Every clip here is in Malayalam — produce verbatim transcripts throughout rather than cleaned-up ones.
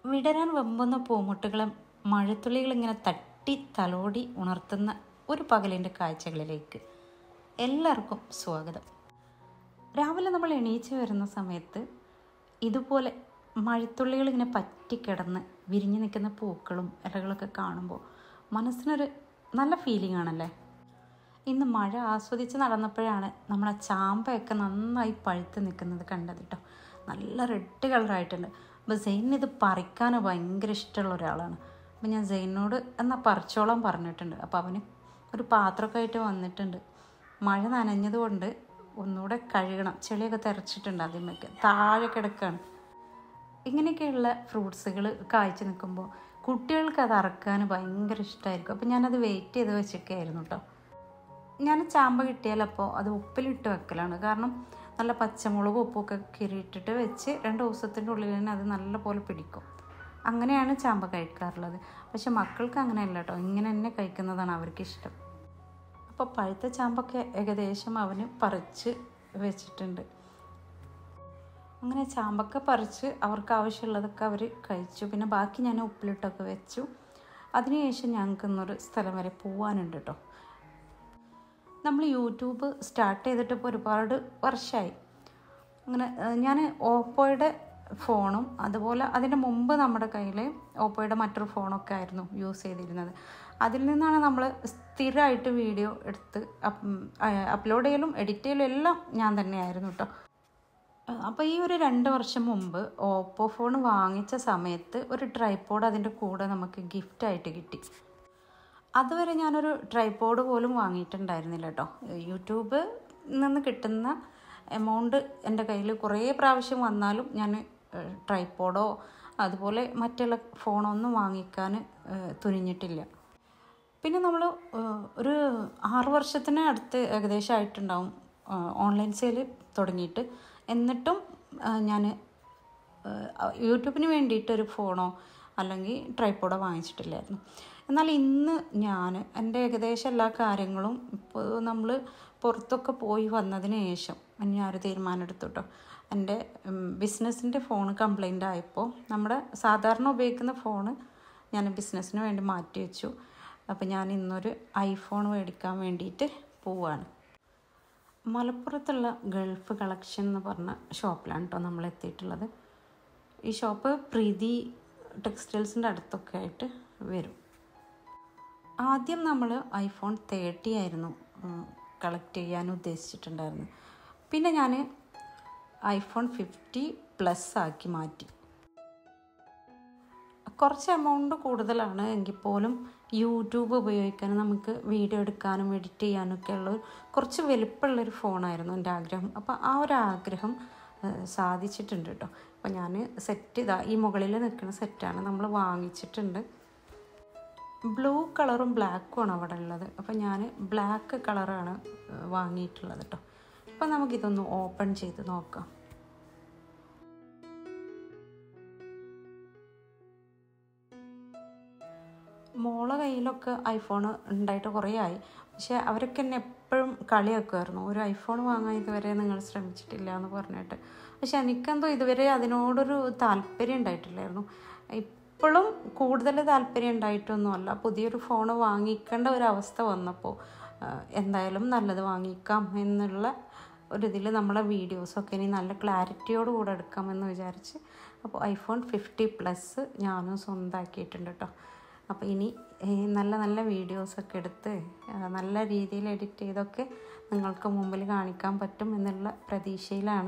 വിടരാൻ വെമ്പുന്ന പൂമുട്ടുകളും മഴത്തുള്ളികളിങ്ങനെ തട്ടി തലോടി ഉണർത്തുന്ന ഒരു പകലിൻ്റെ കാഴ്ചകളിലേക്ക് എല്ലാവർക്കും സ്വാഗതം. രാവിലെ നമ്മൾ എണീച്ച് വരുന്ന സമയത്ത് ഇതുപോലെ മഴത്തുള്ളികളിങ്ങനെ പറ്റിക്കിടന്ന് വിരിഞ്ഞു നിൽക്കുന്ന പൂക്കളും ഇലകളൊക്കെ കാണുമ്പോൾ മനസ്സിനൊരു നല്ല ഫീലിംഗ് ആണല്ലേ. ഇന്ന് മഴ ആസ്വദിച്ച് നടന്നപ്പോഴാണ് നമ്മളെ ചാമ്പയൊക്കെ നന്നായി പഴുത്ത് നിൽക്കുന്നത് കണ്ടത് കേട്ടോ. നല്ല റെഡ് കളറായിട്ടുണ്ട്. അപ്പോൾ സെയിനിന് ഇത് പറിക്കാൻ ഭയങ്കര ഇഷ്ടമുള്ള ഒരാളാണ്. അപ്പോൾ ഞാൻ സെയിനോട് എന്നാൽ പറിച്ചോളം പറഞ്ഞിട്ടുണ്ട്. അപ്പോൾ അവന് ഒരു പാത്രമൊക്കെ ആയിട്ട് വന്നിട്ടുണ്ട്. മഴ നനഞ്ഞതുകൊണ്ട് ഒന്നുകൂടെ കഴുകണം, ചെളിയൊക്കെ തെറിച്ചിട്ടുണ്ട്, അതിന്മേക്ക് താഴെ കിടക്കുകയാണ്. ഇങ്ങനെയൊക്കെയുള്ള ഫ്രൂട്ട്സുകൾ കായ്ച്ച് നിൽക്കുമ്പോൾ കുട്ടികൾക്ക് അത് അറക്കാൻ ഭയങ്കര ഇഷ്ടമായിരിക്കും. അപ്പോൾ ഞാനത് വെയിറ്റ് ചെയ്ത് വെച്ചൊക്കെയായിരുന്നു കേട്ടോ. ഞാൻ ചാമ്പ കിട്ടിയാലപ്പോൾ അത് ഉപ്പിലിട്ട് വെക്കലാണ്. കാരണം നല്ല പച്ചമുളകും ഉപ്പൊക്കെ കിരിയിട്ടിട്ട് വെച്ച് രണ്ട് ദിവസത്തിൻ്റെ ഉള്ളിൽ തന്നെ അത് നല്ലപോലെ പിടിക്കും. അങ്ങനെയാണ് ചാമ്പ കഴിക്കാറുള്ളത്. പക്ഷെ മക്കൾക്ക് അങ്ങനെയല്ല കേട്ടോ, ഇങ്ങനെ തന്നെ കഴിക്കുന്നതാണ് അവർക്കിഷ്ടം. അപ്പോൾ പഴുത്ത ചാമ്പൊക്കെ ഏകദേശം അവന് പറിച്ച് വെച്ചിട്ടുണ്ട്. അങ്ങനെ ചാമ്പൊക്കെ പറിച്ച് അവർക്ക് ആവശ്യമുള്ളതൊക്കെ അവർ കഴിച്ചു. പിന്നെ ബാക്കി ഞാൻ ഉപ്പിലിട്ടൊക്കെ വെച്ചു. അതിനുശേഷം ഞങ്ങൾക്ക് ഇന്നൊരു സ്ഥലം വരെ പോകാനുണ്ട് കേട്ടോ. നമ്മൾ യൂട്യൂബ് സ്റ്റാർട്ട് ചെയ്തിട്ട് ഇപ്പോൾ ഒരുപാട് വർഷമായി. അങ്ങനെ ഞാൻ ഓപ്പോയുടെ ഫോണും അതുപോലെ അതിൻ്റെ മുമ്പ് നമ്മുടെ കയ്യിൽ ഓപ്പോയുടെ മറ്റൊരു ഫോണൊക്കെ ആയിരുന്നു യൂസ് ചെയ്തിരുന്നത്. അതിൽ നിന്നാണ് നമ്മൾ സ്ഥിരമായിട്ട് വീഡിയോ എടുത്ത് അപ്ലോഡ് ചെയ്യലും എഡിറ്റ് ചെയ്യലും എല്ലാം ഞാൻ തന്നെയായിരുന്നു കേട്ടോ. അപ്പോൾ ഈ ഒരു രണ്ട് വർഷം മുമ്പ് ഓപ്പോ ഫോൺ വാങ്ങിച്ച സമയത്ത് ഒരു ട്രൈപോഡ് അതിൻ്റെ കൂടെ നമുക്ക് ഗിഫ്റ്റായിട്ട് കിട്ടി. അതുവരെ ഞാനൊരു ട്രൈപോഡ് പോലും വാങ്ങിയിട്ടുണ്ടായിരുന്നില്ല കേട്ടോ. യൂട്യൂബ് നിന്ന് കിട്ടുന്ന എമൗണ്ട് എൻ്റെ കയ്യിൽ കുറേ പ്രാവശ്യം വന്നാലും ഞാൻ ട്രൈപോഡോ അതുപോലെ മറ്റുള്ള ഫോണൊന്നും വാങ്ങിക്കാൻ തുനിഞ്ഞിട്ടില്ല. പിന്നെ നമ്മൾ ഒരു ആറ് വർഷത്തിന് അടുത്ത് ഏകദേശം ആയിട്ടുണ്ടാവും ഓൺലൈൻ സെയിൽ തുടങ്ങിയിട്ട്. എന്നിട്ടും ഞാൻ യൂട്യൂബിന് വേണ്ടിയിട്ടൊരു ഫോണോ അല്ലെങ്കിൽ ട്രൈപോഡോ വാങ്ങിച്ചിട്ടില്ലായിരുന്നു. എന്നാൽ ഇന്ന് ഞാൻ എൻ്റെ ഏകദേശം എല്ലാ കാര്യങ്ങളും ഇപ്പോൾ നമ്മൾ പുറത്തൊക്കെ പോയി വന്നതിന് ശേഷം ഞാനൊരു തീരുമാനം എടുത്തു കേട്ടോ. എൻ്റെ ബിസിനസ്സിൻ്റെ ഫോൺ കംപ്ലൈൻ്റ് ആയപ്പോൾ നമ്മുടെ സാധാരണ ഉപയോഗിക്കുന്ന ഫോണ് ഞാൻ ബിസിനസ്സിന് വേണ്ടി മാറ്റി വെച്ചു. അപ്പോൾ ഞാൻ ഇന്നൊരു ഐഫോൺ മേടിക്കാൻ വേണ്ടിയിട്ട് പോവുകയാണ്. മലപ്പുറത്തുള്ള ഗൾഫ് കളക്ഷൻ എന്ന് പറഞ്ഞ ഷോപ്പിലാണ് കേട്ടോ നമ്മൾ എത്തിയിട്ടുള്ളത്. ഈ ഷോപ്പ് പ്രീതി ടെക്സ്റ്റൈൽസിൻ്റെ അടുത്തൊക്കെ ആയിട്ട് വരും. ആദ്യം നമ്മൾ ഐഫോൺ തേർട്ടി ആയിരുന്നു കളക്ട് ചെയ്യാൻ ഉദ്ദേശിച്ചിട്ടുണ്ടായിരുന്നു. പിന്നെ ഞാൻ ഐഫോൺ ഫിഫ്റ്റി പ്ലസ് ആക്കി മാറ്റി. കുറച്ച് എമൗണ്ട് കൂടുതലാണ് എങ്കിൽ പോലും യൂട്യൂബ് ഉപയോഗിക്കാനും നമുക്ക് വീഡിയോ എടുക്കാനും എഡിറ്റ് ചെയ്യാനൊക്കെ ഉള്ള കുറച്ച് വലിപ്പമുള്ളൊരു ഫോണായിരുന്നു എൻ്റെ ആഗ്രഹം. അപ്പോൾ ആ ഒരു ആഗ്രഹം സാധിച്ചിട്ടുണ്ട് കേട്ടോ. അപ്പോൾ ഞാൻ സെറ്റ് ഇതാ ഈ മുകളിൽ നിൽക്കുന്ന സെറ്റാണ് നമ്മൾ വാങ്ങിച്ചിട്ടുണ്ട്. ബ്ലൂ കളറും ബ്ലാക്കുമാണ് അവിടെ ഉള്ളത്. അപ്പോൾ ഞാൻ ബ്ലാക്ക് കളറാണ് വാങ്ങിയിട്ടുള്ളത് കേട്ടോ. അപ്പോൾ നമുക്കിതൊന്ന് ഓപ്പൺ ചെയ്ത് നോക്കാം. മോളെ കയ്യിലൊക്കെ ഐഫോൺ ഉണ്ടായിട്ട് കുറേ ആയി. പക്ഷേ അവരൊക്കെ എന്നെ എപ്പോഴും കളിയാക്കുമായിരുന്നു, ഒരു ഐഫോൺ വാങ്ങാൻ ഇതുവരെ നിങ്ങൾ ശ്രമിച്ചിട്ടില്ല എന്ന് പറഞ്ഞിട്ട്. പക്ഷെ എനിക്കെന്തോ ഇതുവരെ അതിനോടൊരു താല്പര്യം ഉണ്ടായിട്ടില്ലായിരുന്നു. ഇപ്പോഴും കൂടുതൽ താല്പര്യം ഉണ്ടായിട്ടൊന്നുമല്ല. പുതിയൊരു ഫോൺ വാങ്ങിക്കേണ്ട ഒരവസ്ഥ വന്നപ്പോൾ എന്തായാലും നല്ലത് വാങ്ങിക്കാം എന്നുള്ള ഒരിതിൽ നമ്മളെ വീഡിയോസൊക്കെ ഇനി നല്ല ക്ലാരിറ്റിയോട് കൂടെ എടുക്കാമെന്ന് വിചാരിച്ച് അപ്പോൾ ഐഫോൺ ഫിഫ്റ്റി പ്ലസ് ഞാനും സ്വന്തമാക്കിയിട്ടുണ്ട് കേട്ടോ. അപ്പോൾ ഇനി നല്ല നല്ല വീഡിയോസൊക്കെ എടുത്ത് നല്ല രീതിയിൽ എഡിറ്റ് ചെയ്തൊക്കെ നിങ്ങൾക്ക് മുമ്പിൽ കാണിക്കാൻ പറ്റും എന്നുള്ള പ്രതീക്ഷയിലാണ്.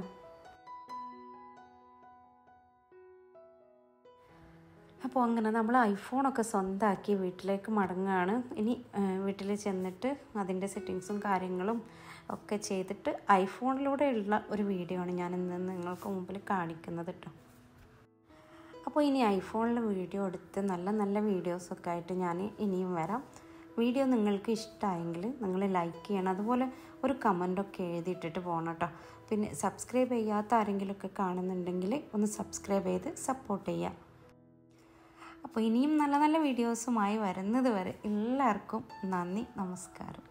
അപ്പോൾ അങ്ങനെ നമ്മൾ ഐഫോണൊക്കെ സ്വന്തമാക്കി വീട്ടിലേക്ക് മടങ്ങുകയാണ്. ഇനി വീട്ടിൽ ചെന്നിട്ട് അതിൻ്റെ സെറ്റിങ്സും കാര്യങ്ങളും ഒക്കെ ചെയ്തിട്ട് ഐഫോണിലൂടെയുള്ള ഒരു വീഡിയോ ആണ് ഞാൻ ഇന്ന് നിങ്ങൾക്ക് മുമ്പിൽ കാണിക്കുന്നത് കേട്ടോ. അപ്പോൾ ഇനി ഐഫോണിൽ വീഡിയോ എടുത്ത് നല്ല നല്ല വീഡിയോസൊക്കെ ആയിട്ട് ഞാൻ ഇനിയും വരാം. വീഡിയോ നിങ്ങൾക്ക് ഇഷ്ടമായെങ്കിൽ നിങ്ങൾ ലൈക്ക് ചെയ്യണം, അതുപോലെ ഒരു കമൻറ്റൊക്കെ എഴുതിയിട്ടിട്ട് പോകണം കേട്ടോ. പിന്നെ സബ്സ്ക്രൈബ് ചെയ്യാത്ത ആരെങ്കിലുമൊക്കെ കാണുന്നുണ്ടെങ്കിൽ ഒന്ന് സബ്സ്ക്രൈബ് ചെയ്ത് സപ്പോർട്ട് ചെയ്യുക. അപ്പോൾ ഇനിയും നല്ല നല്ല വീഡിയോസുമായി വരുന്നത് വരെ എല്ലാവർക്കും നന്ദി, നമസ്കാരം.